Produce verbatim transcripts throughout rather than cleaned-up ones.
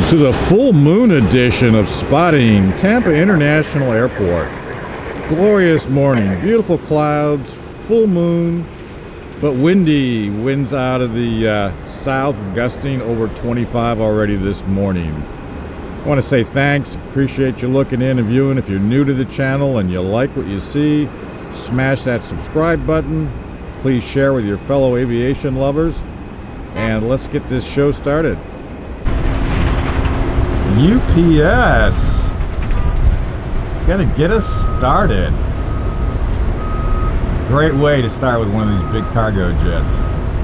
To the full moon edition of Spotting Tampa International Airport. Glorious morning, beautiful clouds, full moon, but windy. Winds out of the uh, south, gusting over twenty-five already this morning. I want to say thanks, appreciate you looking in and viewing. If you're new to the channel and you like what you see, smash that subscribe button. Please share with your fellow aviation lovers, and let's get this show started. U P S gonna get us started. Great way to start with one of these big cargo jets.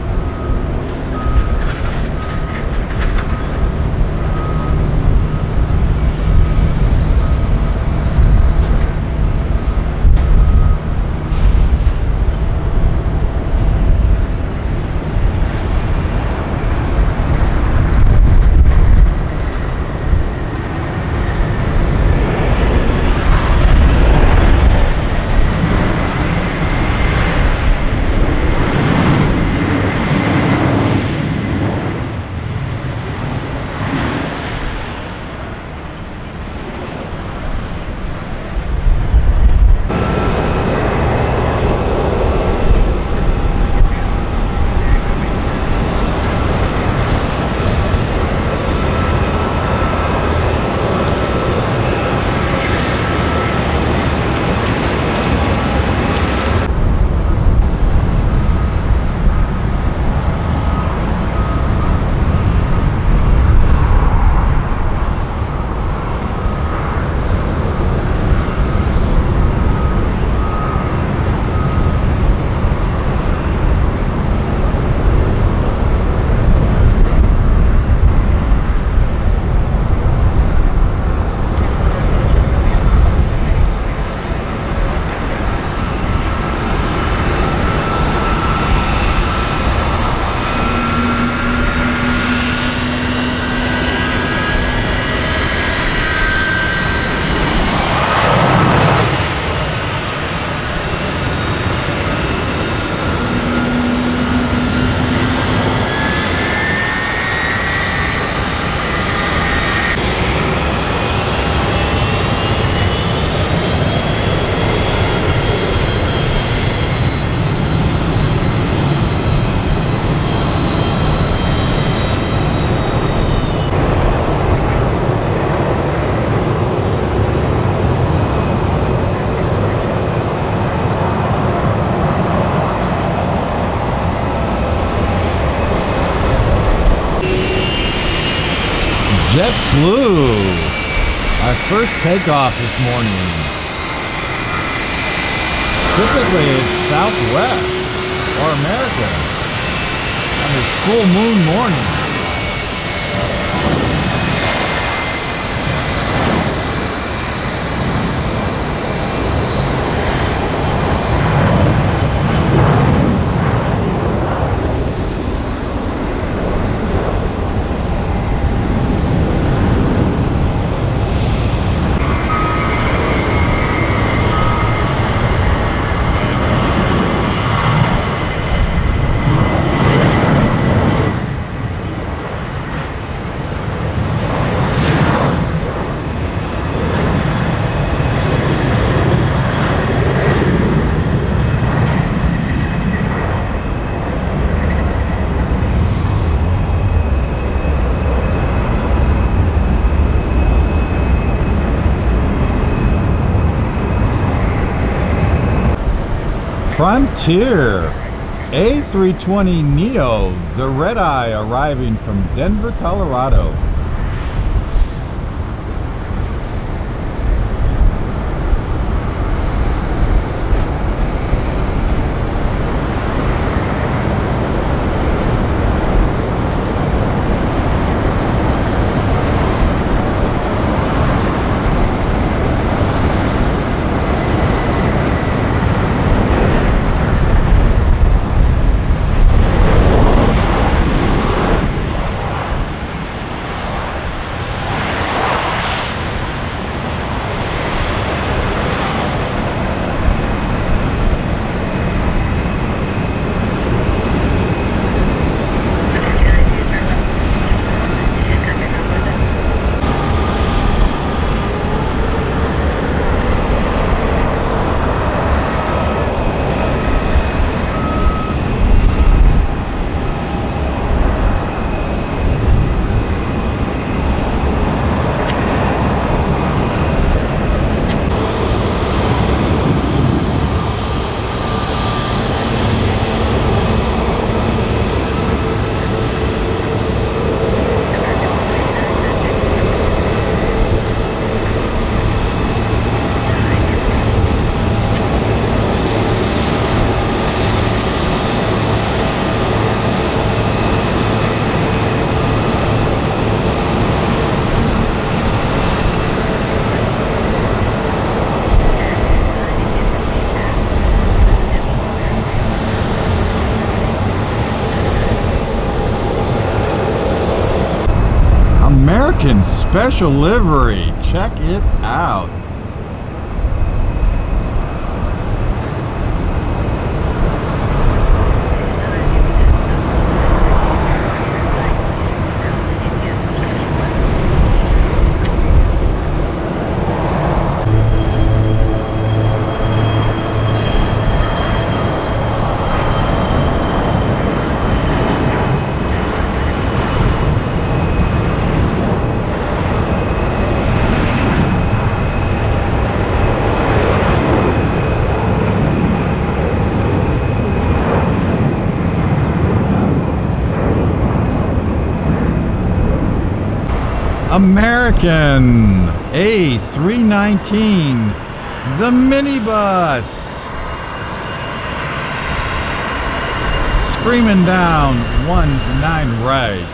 JetBlue, our first takeoff this morning. Typically it's Southwest or American on this full moon morning. Frontier A three twenty neo, the red-eye, arriving from Denver, Colorado. American Special Livery. Check it out. American A three nineteen, the minibus, screaming down one nine right.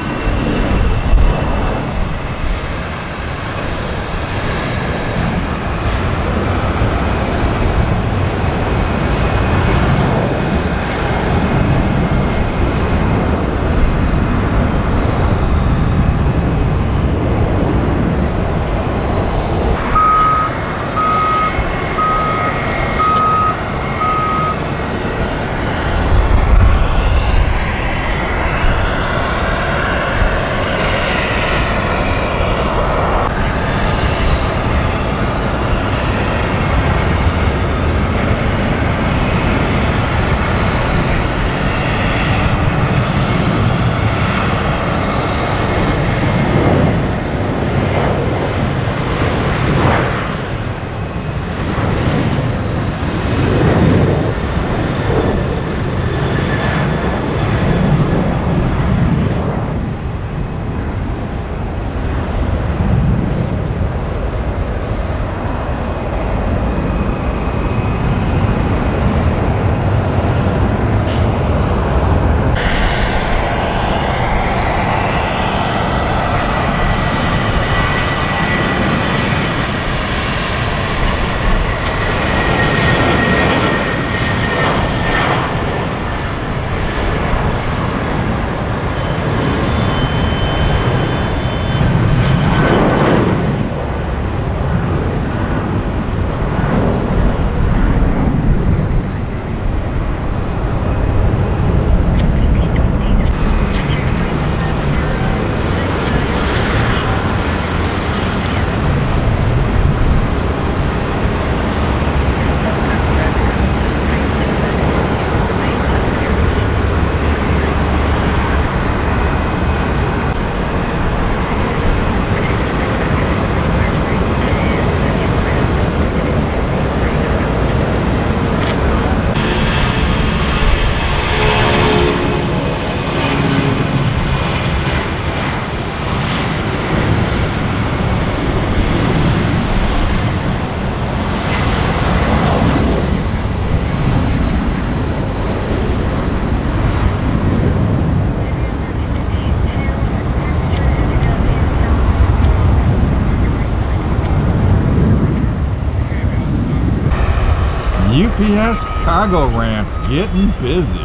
U P S cargo ramp getting busy.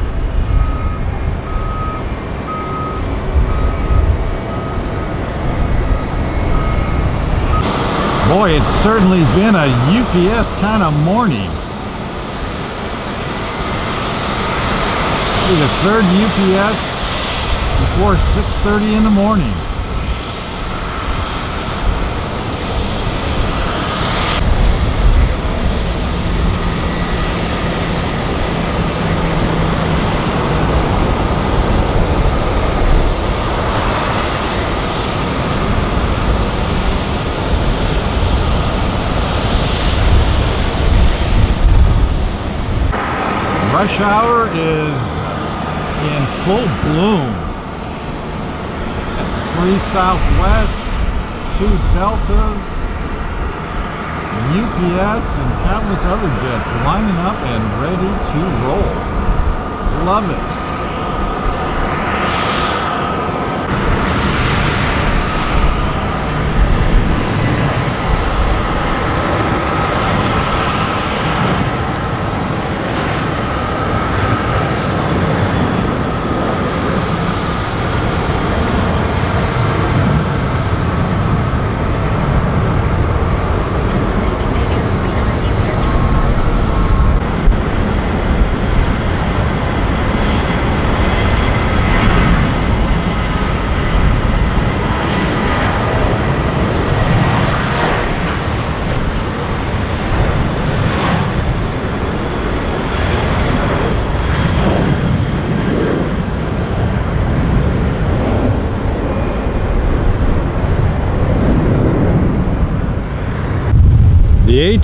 Boy, it's certainly been a U P S kind of morning. It'll be the third U P S before six thirty in the morning. Rush hour is in full bloom at three Southwest, two Deltas, U P S, and countless other jets lining up and ready to roll. Love it.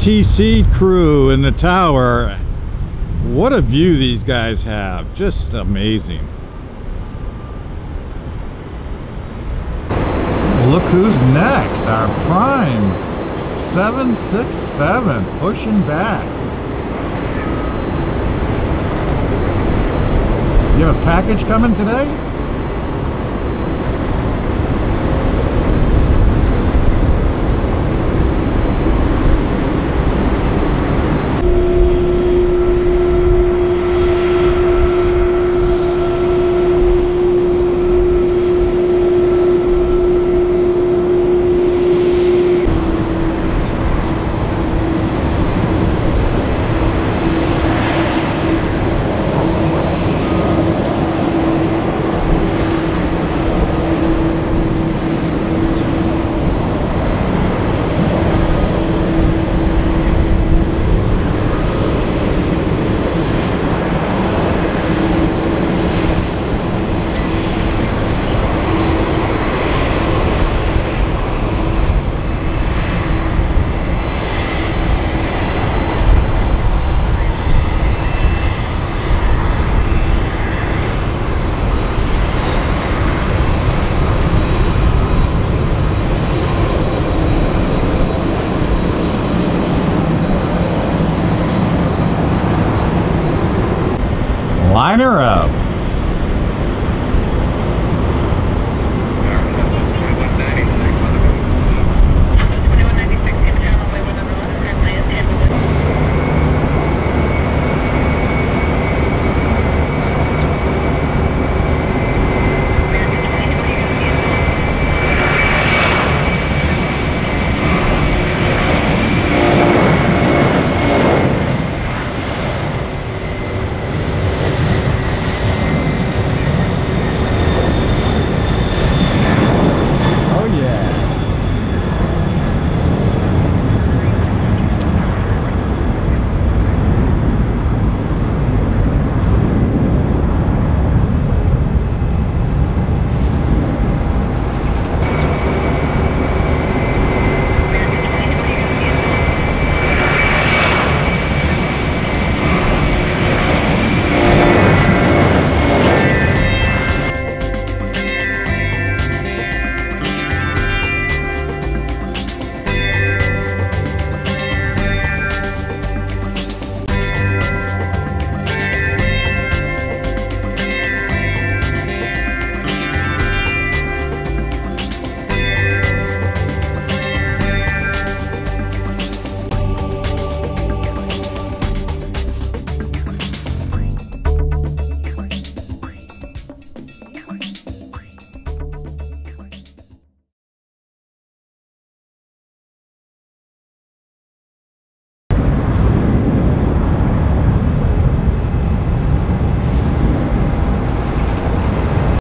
T C crew in the tower. What a view these guys have. Just amazing. Look who's next. Our prime seven six seven pushing back. You have a package coming today? Line her up.